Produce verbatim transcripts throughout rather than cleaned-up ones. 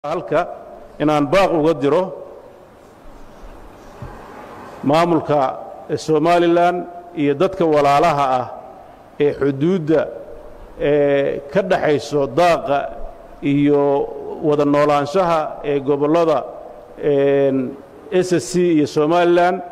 halka inaan baaq uga diro maamulka Soomaaliland iyo dadka walaalaha ah ee xuduudda ee ka dhaxayso daaqa iyo wada noolaanshaha ee gobolada S S C iyo Soomaaliland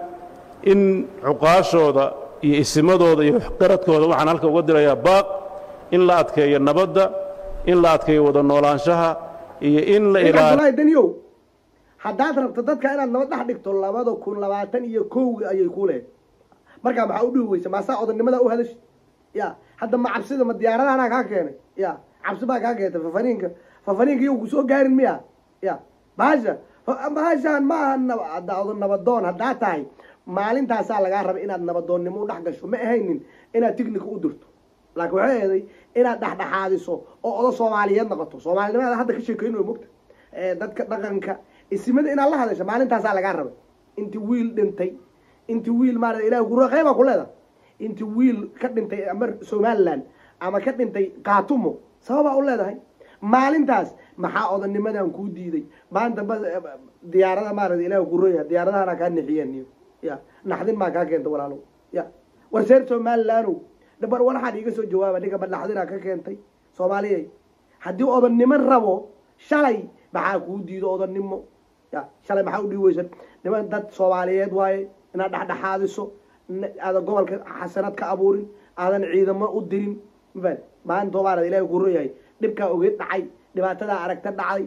in cuqaashooda iyo isimadooda iyo qaradkooda waxaan halka uga dirayaa baaq in la adkeeyo nabadda in la adkeeyo wada noolaanshaha iyo in la ilaaliyo daniyow haddaad rabto dadka inaad nabad dhex dhigto labada kun labaatan iyo kowga ayay ku leedahay markaa maxaa u dhihi weysa maasaa odanimada u hadash ya hadda ma cabsida ma diyaaradahanaa kaa keenay ya cabsi baa kaa keentay fafaniinka fafaniinka iyagu kusoo gaarin miya ya bahasha bahashaan ma aha odan nabadoon haddaa tahay maalintaasaa lagaa rabay inaad nabadoonnimo u dhex gasho ma ahaynin inaad tignika u dirto laakiin waxay eeday inaad dhexdhexaadiso oo odo Soomaaliyeed noqoto Soomaalinimada hadda ka sheekayno mogta ee dadka dhaqanka isimada inaad la hadasho maalintaasaa lagaa rabay intii wiil dhintay intii wiil maarada Ilaahay ku raqayba ku leedahay intii wiil ka dhintay amar Somaliland ama ka dhintay Qaatumo sababa u leedahay maalintaas maxaa odanimadan ku diiday maanta diyaarada maarada Ilaahay ku rooyaa diyaaradahana ka nixiyeen ya naxdin ma ka keento walaalo ya warseer Somaliland dabar waxaan iga soo jawaaba dhiga badlaxdina ka keentay Soomaaliyeed hadii odanimo rabo shalay maxaa ku diido odanimo ya shalay maxaa u dhiwaysan niman dad Soomaaliyeed waaye ina dhaxdhaxaadiso aada gobolka xasanad ka abuurin aadan ciidamo u dirin mafad maanta Soomaaliyeed Ilaahay ku rooyay dhibka ogeed dhacay dhibaatada aragta dhacay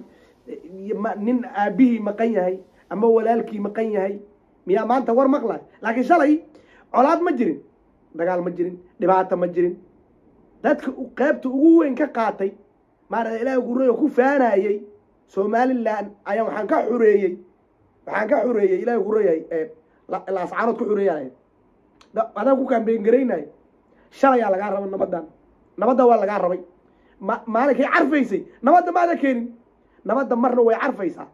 nin aabihi maqan yahay ama walaalkii maqan yahay miya maanta war maqlay laakiin shalay colaad ma jirin dagaal ma jirin dhibaato ma jirin dadka qaybta ugu weyn ka qaatay maarada Ilaahay ku rooyo ku faanayay Somaliland ayaa waxaan ka xureeyay waxaan ka xureeyay Ilaahay ku rooyay ee la ascaanood ku xureeyay adan ku kaambeen gareynay shalay laga rabo nabadan nabada waa laga rabay maalinkii carfaysay nabada ma la keenin nabada marna way carfaysaa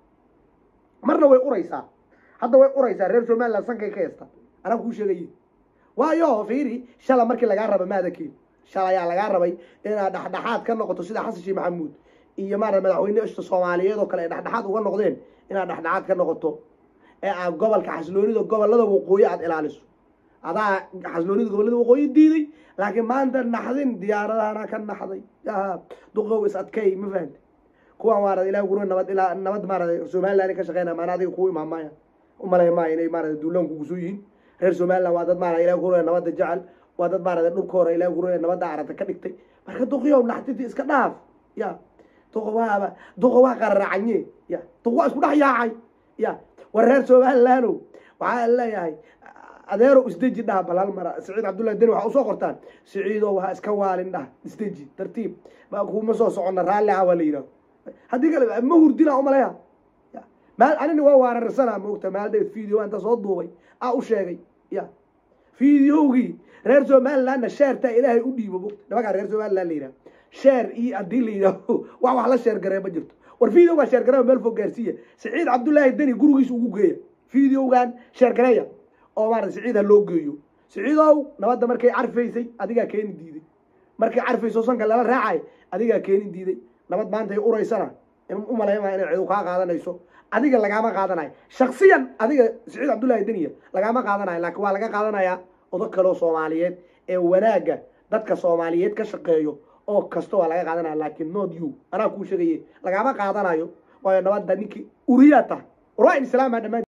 marna way uraysaa hadda way uraysaa reer Somaliland sankay ka heesta ana ku sheegay waayo fiiri shala markii laga rabo maadakii shala ayaa laga rabay inaad dhaxdhaxaad ka noqoto sida Xasan Sheikh Maxamuud iyo maarna madaxweyne ishta Soomaaliyeed oo kale ay dhaxdhaxaad uga noqdeen inaad dhaxdhaxaad ka noqoto ee aad gobolka xasloonida gobolada waqooyi aad ilaaliso adaa xasloonida gobolada waqooyi diiday laakiin maanta naxdin diyaaradana ka naxday yaa duqow is adkay ma fahant kuwa maarna Ilaahay guro nabad ilaa nabad maarna Somaliland ka shaqeynaa maana adiga ku imaamaya umalay ma inay maarna duulanku ku soo yihiin reer Somaliland waa dad maarna Ilaahay guro nabad jecel waa dad maarna dhulkooda Ilaahay guro nabad aragta ka dhigtay marka duqiyow naxtinti iska dhaaf ya duqowaaba duqowa qarracanye ya duqowa isku dhax yaacay ya war reer Somaliland waxa leeyahay adeero isdeji dhaha balal mara Saciid Cabdullaahi Deni waxa u soo qortaan Saciidow waxa iska waalin dhah isdeji tartiib ma kuma soo socon raali ah wala yiraahdo hadii kale ma hurdina u maleeyaa ya maal anina waa waararsana moogta maal dheed video anta soo duubay aa u sheegay ya videogi reer Somaliland sheerta Ilaahay u dhiibo moogta dhawaqa reer Somaliland leeyahay sheer ii adii leeyahay wax wax la sheer gareey ma jirto war video waa sheer gareey meel fog gaarsiiya Saciid Cabdullaahi Deni gurigiisa ugu geeya videogan sheer gareeya oo maarna Saciid loo geeyo Saciidow nabada markay carfaysay adiga keen diiday markay carfayso sanka lala raacay adiga keen diiday nabad maanta ay ureysana u maleeyma inay ciidu ka qaadanayso adiga lagama qaadanayo shakhsiyan adiga Saciid Cabdullaahi Deni lagama qaadanayo laakiin waa laga qaadanaya odo kale Soomaaliyeed ee wanaaga dadka Soomaaliyeed ka shaqeeyo oo kasto waa laga qaadanaya laakiin not you ana ku sheegay lagama qaadanayo waayo nabada ninki uriyata uraan islaam